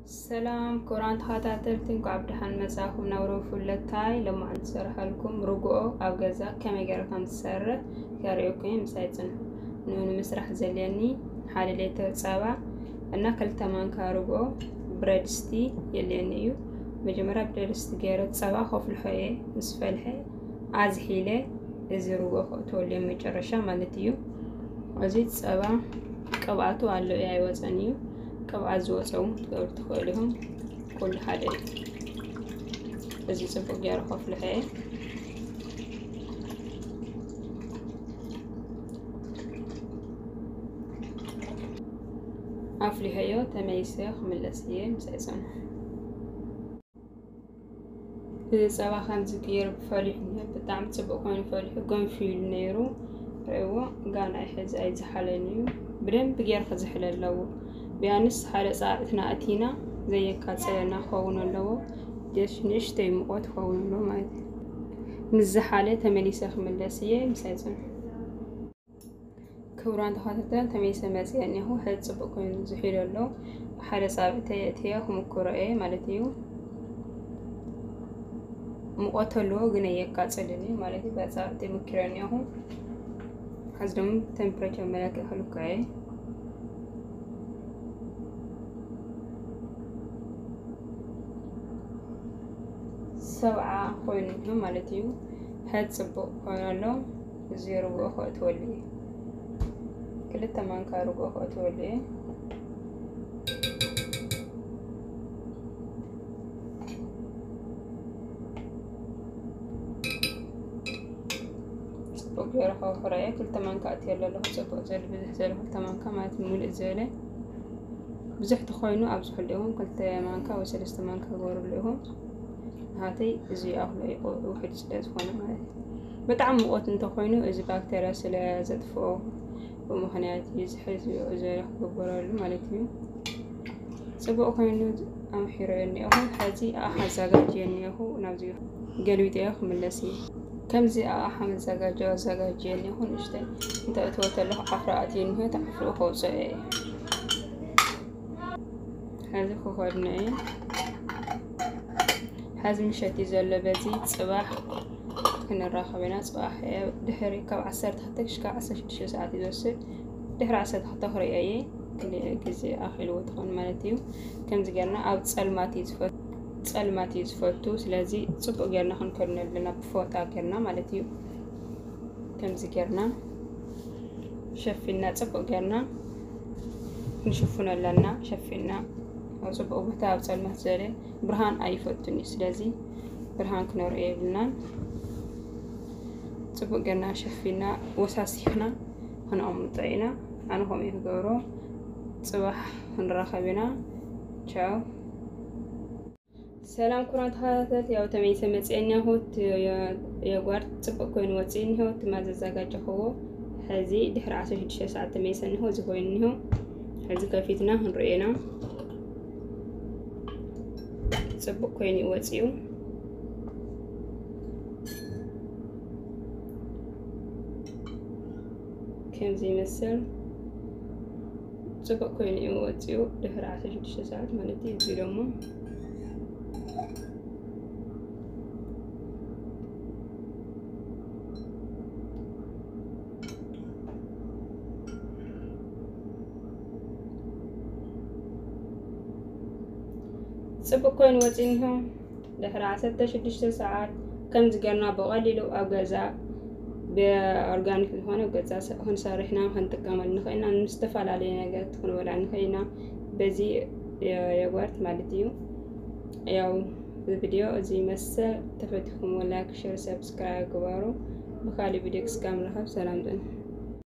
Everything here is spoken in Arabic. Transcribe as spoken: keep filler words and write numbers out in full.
سلام كورانت خاتاتلتين كعبد حن مساكم نورو فلتاي لما انتصرح لكم رجوع أو جزاء كما جرى تسرى كاريوكين مسايتنا نون مسرح زليني حالي ليتر سبعة أنا كل تمان كارجوع بريدستي يلينيو مجمرة بريدست جرت سبعة خوف الحياة نصف الحياة عز حيلة إذا رجوع تولي مجرشة مالتيو عزيز سبعة كبعتو على أي وزنيو كبعة زوجو تقدر تخليهم كل حاجة إذا سبق يعرفوا في الحياة عفلي هيو تميسيخ من الأسية مسيسان إذا سبع خمسة كير بفالح بتعم تسبق كون فالح قام في النيرو رأوا قان أحز أي زحلانيو بدن بجير خزحل اللو بيانس حالة ساعتنا أتينا زي كاتسلنا خونا اللو جيش نشتي مقوت خونا اللو مايد نزحالة تميسيخ من الأسية مسيسان كوران دخاتتان تميسة ماسي يعني هو حد سبق كون زحيل اللو حالة ساعتها يأتيها هم الكرة مالتيو مقاتلو جنيه كاتسلني مالتي بساعتي مكراني هو حزدم temperature ملاك هلوكاي سبعة خوينهم مالتيو حد سبق كونالو زيرو أخو تولي كل تمان كارو أخو تولي بقير خو خرايا كل تمان كأتي له له سبق زل بزح زل كل تمان كمات مول زله بزح تخوينو أبز حليهم كل تمان كا وسلست تمان كغور لهم هاتي زي أهل واحد سلاز خونا ماي بتعم وقت انت خوينو إذا بكتيريا سلاز فو ومخنيات يزحز زي غبر له مالتي سبق خوينو أم حيراني أهو حزي أحزاج جيني أهو نازيه قالوا يا أخ ملسي كم زي أحمد زجاجة زجاجين هون إشتى أنت أتوتر له عفراتين هي تعفروا خوصة هذا خوخرنا إيه هذا مشتي زل بزيد صباح كنا الراحة بنا صباح دحري كم عصر تحتكش كعصر شو ساعات يدوسر دحر عصر تحت خري أيه كل كذي آخر وتخون مالتيو كم زجرنا أو تسلماتي تفوت تسلماتي تفوتو سلازي صبح جرنا خن كرنا لنا بفوتا كرنا مالتيو كم زجرنا شفنا صبح جرنا نشوفنا لنا شفنا أو صبح وقتها بسلمات زله برهان أي فوتوني سلازي برهان كنور إيه لنا صبح جرنا شفنا وساسينا هنا أم طعينا أنا هم يهجروا صباح هنراخبنا تشاو سلام كرانت هاتت يا تميسة متسيني هوت يا يا قارد صبح كون وتسيني هوت ما زجاج هو هذه دحر عشرة شيء ساعة تميسة هو زكويني هو هذه كافيتنا هنرينا صبح كوني وتسيو كم زي مثل صبح كوني وتسيو دحر عشرة شيء ساعة مالتي زيرو صبح كون وزنهم دحر عسرت شدشت ساعات كم زجرنا بقليلو أو جزاء بأورجانيك هون أو جزاء هون صارحنا هنتكمل نخينا نستفعل علينا جات هون ولا نخينا بزي يا جوارت مالتيو ياو الفيديو زي مسا تفتحكم ولايك شير سبسكرايب كبارو بخالي فيديوكس كاملة سلام دون